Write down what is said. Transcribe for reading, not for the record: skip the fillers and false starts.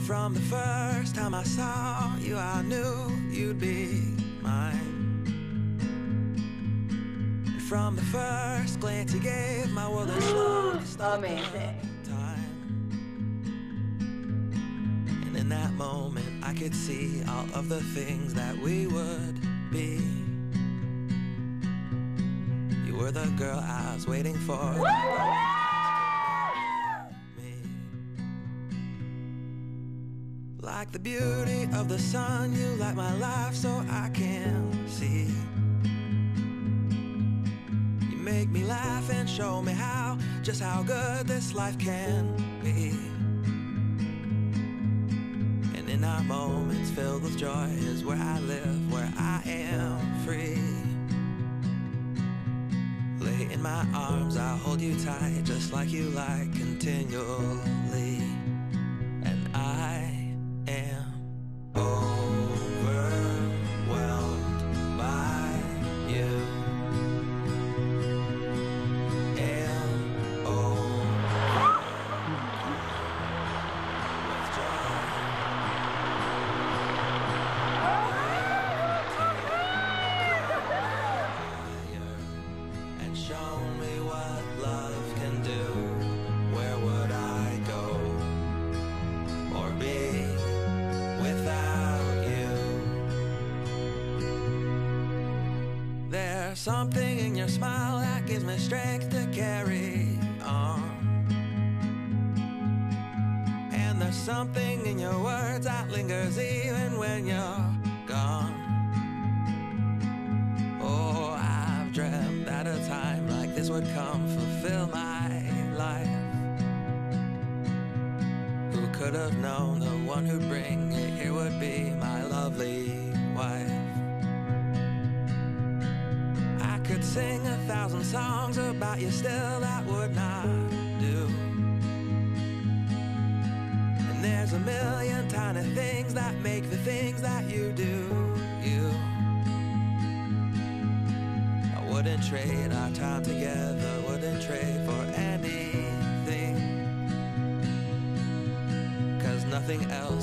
From the first time I saw you, I knew you'd be mine. And from the first glance you gave, my world had slowly stopped. Amazing. Time. And in that moment, I could see all of the things that we would be. You were the girl I was waiting for. Like the beauty of the sun, you light my life so I can see. You make me laugh and show me how, just how good this life can be. And in our moments filled with joy is where I live, where I am free. Lay in my arms, I'll hold you tight, just like you like, continually. And I am overwhelmed by you. Am with joy. And show me what love can do. Where would I go or be without you? There's something in your smile that gives me strength to carry on. And there's something in your words that lingers even when you're gone. Oh, I've dreamt that a time like this would come, fulfill my life. Who could have known the one who'd bring it here would be my lovely wife? I could sing 1,000 songs about you, still that would not do. And there's a million tiny things that make the things that you do, you. I wouldn't trade our time together, wouldn't trade for anything. Nothing else